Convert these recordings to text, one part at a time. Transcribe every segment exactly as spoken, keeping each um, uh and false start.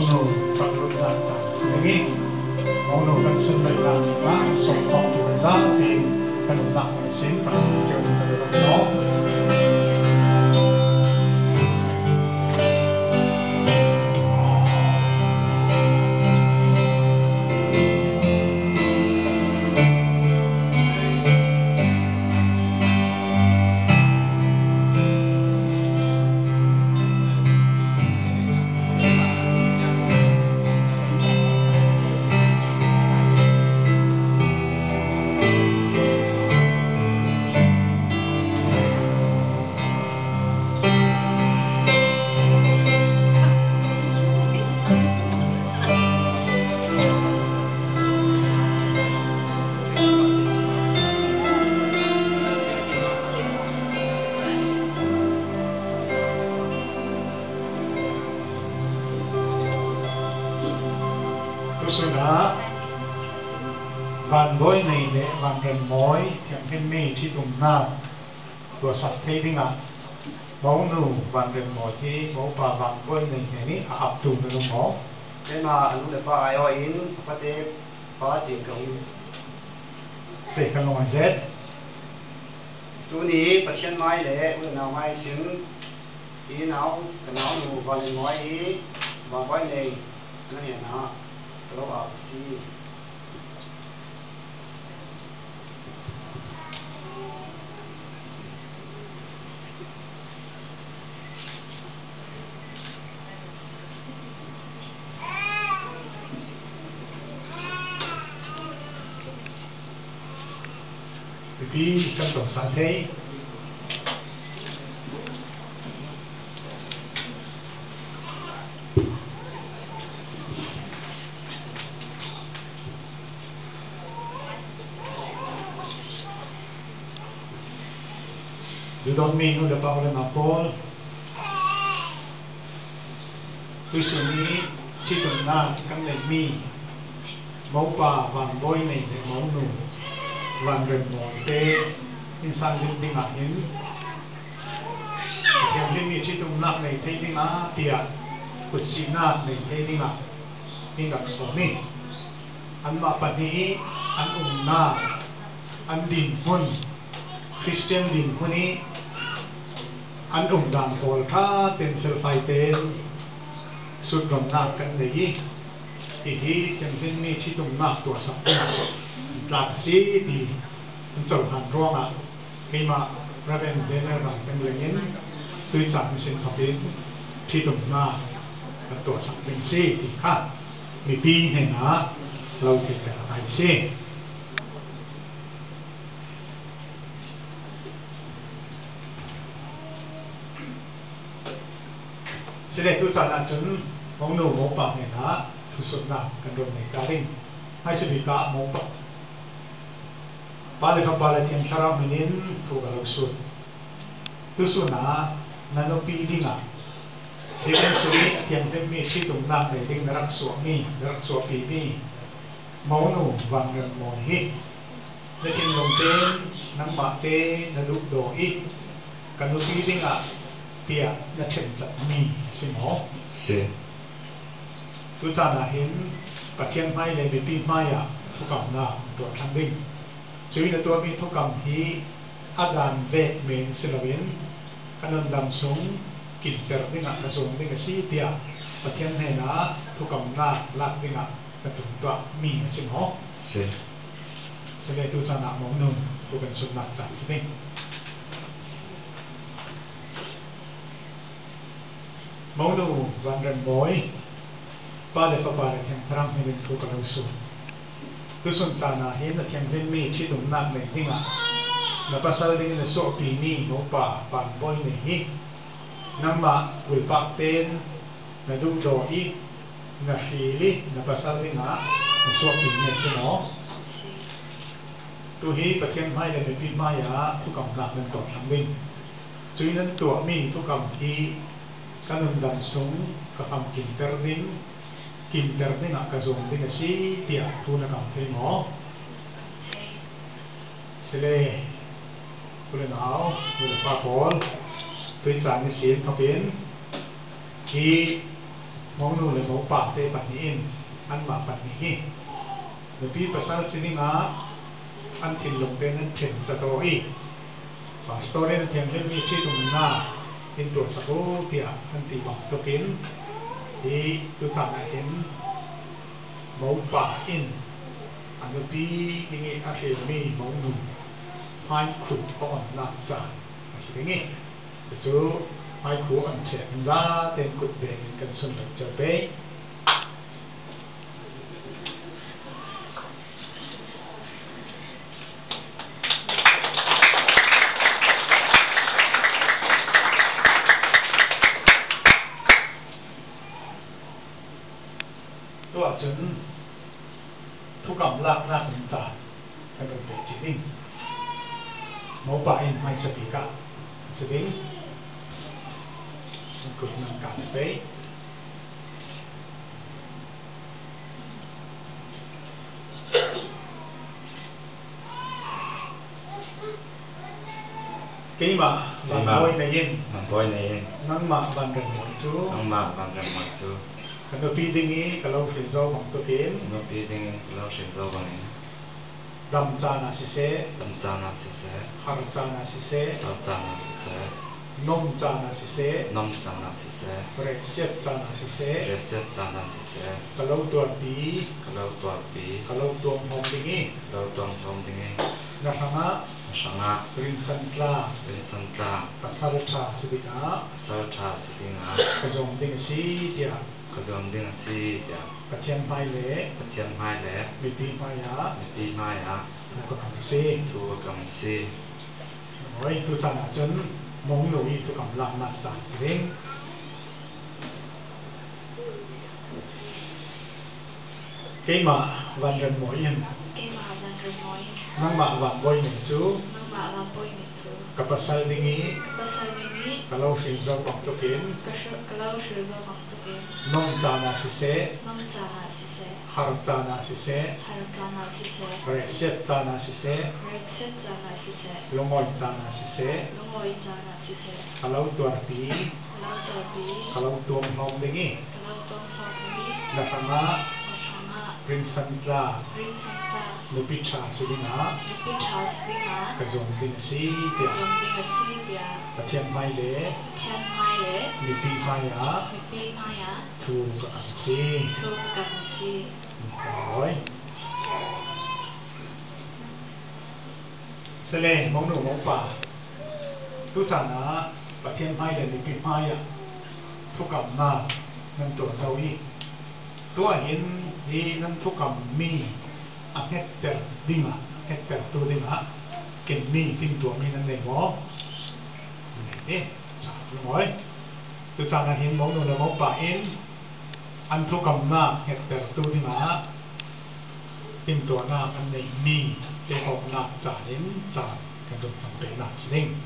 nu patut nak lagi mau nu kan sumber lah lah sokong juga di kan nak mesin perlu no van boy này để van gần mối chẳng thêm mê chi tùng nào của sạch thế đi ngạ bố nụ van gần mối thì bố bà van boy này này áp tù nó đúng không? Thế mà anh cũng được bà ai oi in phát tế có tiền công để cái lòng chết chú ní bật chân mai để bữa nào mai xứng ý nào cái nào nụ van gần mối ý van boy này nó hiện nó đó bảo thì vì trong tổng sản thế you don't mean who the power of Paul tôi suy nghĩ chỉ tuần nào căn này mi máu bà vàng bôi này để máu nụ vàng gần mỏi tê insan linh đi ngạc những hiện linh mi chỉ tuần nào này thấy đi ngã tiệt cột xì na này thấy đi ngạc đi ngạc số mi anh mà bạn đi anh ung na anh đình hôn Christian đình hôn đi anh ung đàn phổ tha tên sơ phai tên suốt gồm nát căn đấy thì hi chẳng xin mi chỉ tung nát tuổi sắp lạc sĩ thì châu hàn ruộng à khi mà ra bên bên này rằng bên người nhấn tôi chẳng xin học đến chỉ tung nát tuổi sắp bên sĩ thì khác mi pin hay na lâu thì phải phải sĩ sẽ để tôi trả lại chúng mong nụ mong bạc này đã thu xuất nào cần đồn này cá đình hay sự bị cá mong bạc ba lệ pháp ba lệ thiên chara minin thu cả lộc xuất thu xuất na nano pi đi ngà đi bên suy thiên thiên mi si tung nam để đinh rắc suộc mi rắc suộc pi mi mong nụ vàng gần mòn hít để thiên lồng tên nắng bạc tê là lúc đồ ít cần nụ pi đi ngà tia là chân chặt mi xin hó tôi ta là hiến và thiên mai này bị pin mai à thu cầm làตัวทางดิ้งช่วยในตัวมีทุกกรรมที่อาจารย์เวทเมนศิลวินขนมดำสงกินเตอร์ดิ้งอ่ะกระทรวงดิ้งกับซีเตียประเทศไหนนะทุกกรรมน่าลักดิ้งอ่ะกระตุ้นตัวมีสิ่งหอกใช่ใช่เลยตัวสนะมองนุ่มตัวเป็นสุนัขจัดสิ่งมองดูวันเรนบอยป้าเด็กป้าเด็กแห่งพระให้เป็นผู้กำลังสูงคือส่วนตาหน้าเห็นแต่แห่งเป็นมีชีตุ่มน้ำในที่อ่ะแล้วภาษาเรื่องในโซปีนี้โนป่าป่านบอยในที่น้ำมาอุลปักเต้นในดูโดอีในฟีลิในภาษาเรื่องอ่ะในโซปีนี้ใช่ไหมตัวนี้ประเทศไทยเลยเป็นพิมายาทุกกำลังเป็นตัวทั้งวิ่งจุดนั้นตัวมีทุกกำที่การนำดันสูงกับคำกินเตอร์ดิ้งกินเตอร์ดิ้งกับส่งดิ้งกับซีเตียทุนกับเทมอเสเลคุณหนาวคุณป้าพอลตัวจานในเสียงเขาเป็นที่มองนู่นเลยมองป่าเตปันนี้อินอันมาปันนี้เดี๋ยวพี่ภาษาสินิมาอันถิ่นลงเป็นอันถิ่นสตอรี่ป่าสตอรี่นั่นเทียมเรื่องมีชื่อตรงหน้าเป็นตัวสกุลเปียอันตีบอกตัวกินที่ตัวทางเห็นมองป่าอินอันนี้นี่อาเซียนมีมองนู่นพายขุดก่อนนักจ่ายสิ่งนี้จู่พายขุดอันเช่นว่าเต็มขุดเบงกันส่วนใหญ่จะเบงตัวจนทุกกำลังนักนินจาให้เป็นเด็กจริงมองไปไม่สติกะสติมันกดนั่งกันไปกี่มาบางบอยในยินบางบอยในยินนั่งมาบางกันหมดจูนั่งมาบางกันหมดจูkan pi dingi kalau sinzo bang to tin kan pi dingi kalau sinzo bang ini dam chana si se dam chana si se har chana si se har chana si se nom chana si se nom chana si se recet chana si se recet chana si se kalau tuan pi kalau tuan pi kalau tuan hom dingi kalau tuan hom dingi na sanga sanga rinsan tla rinsan tla pasal cha sidina pasal cha sidina kajong ding si diaกระดมดิ้งซีจะกระเทียมไม้เละกระเทียมไม้เละมีปีไม้ยามีปีไม้ยาถูกกำซีถูกกำซีโอ้ยคือสั่งจนมองหนุ่ยถูกกำลังมาสั่งเร่งเกี่ยมาวันเดินหมอยยังเกี่ยมาวันเดินหมอยนั่งมาวันบอยหนึ่งจูนั่งมาวันบอยหนึ่งจูกับภาษาดิ้งนี้กับภาษาดิ้งนี้kalau sinzo bang to kin kalau sinzo bang to kin nom chana si se nom chana si se har chana si se har chana si se recet chana si se recet chana si se longoi chana si se longoi chana si se kalau tuar pi kalau tuar pi kalau tuang hom dingi kalau tuang hom dingi na sama sama rinsan tla rinsan tla lupi cha sudina lupi cha sudina kajong ding si dia kajong ding si diaกระเทียมไม้เละเทียมไม้เละมีปีไม้ยามีปีไม้ยาถูกกับซีถูกกับซีร้อยเสลงมองหนูมองป่าทุกสันนะกระเทียมไม้เละมีปีไม้ยาทุกกับหน้านั่นตัวเท่านี้ตัวเห็นที่นั่นทุกกับมีอันเฮตเตอร์ดิมาเฮตเตอร์ตัวดิมาเก่งมีสิ่งตัวมีนั่นเองหรอนี่จับลงไว้ตัวจานเห็นมองดูแล้วมองป่าเอ็นอันทุกกำนาเห็ดแต่ตัวที่มาติมตัวหน้าอันในมีเจ้าของหน้าจ่าเห็นจ่ากันจนทำเป็นหนักสิ่ง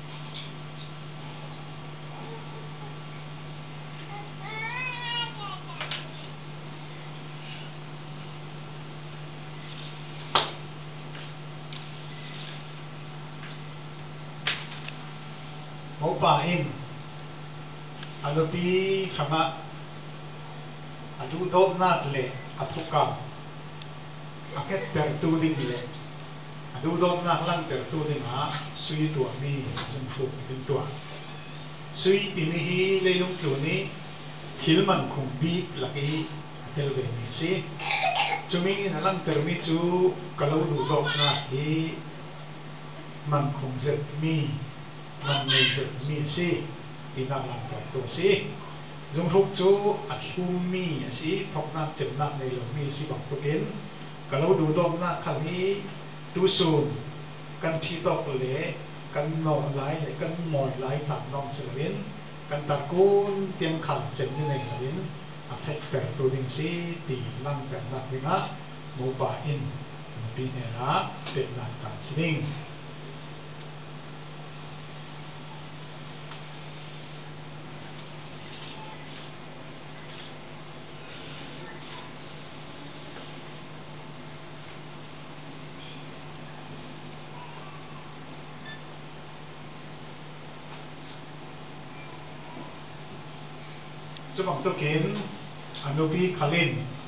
มองป่าเองอันนี้ขณะอันดูโดนนัดเลยอัตุกาอันแค่เติร์ตูดิ้งเลยอันดูโดนนัดลังเติร์ตูดิ้งฮะสุยตัวนี้จนฟุกเป็นตัวสุยที่นี่เลยลุงตัวนี้ทิลมันคงบีลักอีเทลเวนิสิจุมีนั่นลังเติร์มิจูกล่าวดูโดนนัดที่มันคงเจ็บมีมันไม่เกิดมีสิที่นั่งหลังกับตัวสิจงทุกจูอัดคูมีสิพกนักเจ็บนักในหลงมีสิบอกตัวเองก็เราดูดมนักครั้งนี้ดูสูงกันที่ตกเลยกันนอนไหลเลยกันหมอนไหลถักนองเสลียนกันตะกูนเตรียมขันเจ็บในเสลียนอัดแทกแต่ตัวเองสิตีนั่งแต่นักเลยนะโมบายอินปีเนระเป็นนักการสิ่งจะบอกตัวเข็นอนุพีคลิน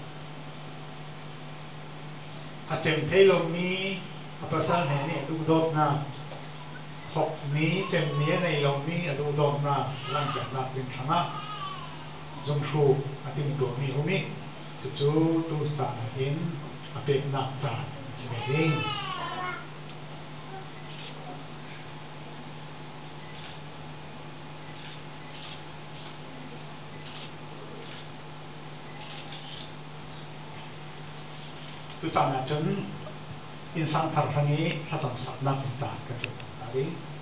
อาเจมเทลงนี้อัปสรรแห่นี่ดูโดดนะหกนี้เจมนี้ในลงนี้ดูโดดนะหลังจากนับเป็นชนะจงชูอติมตัวนี้อุมิจุจูตูสานหินอเป็นนักตาเองtu sana chun insan thar thangi sa sam sap na ta ka chu ta ri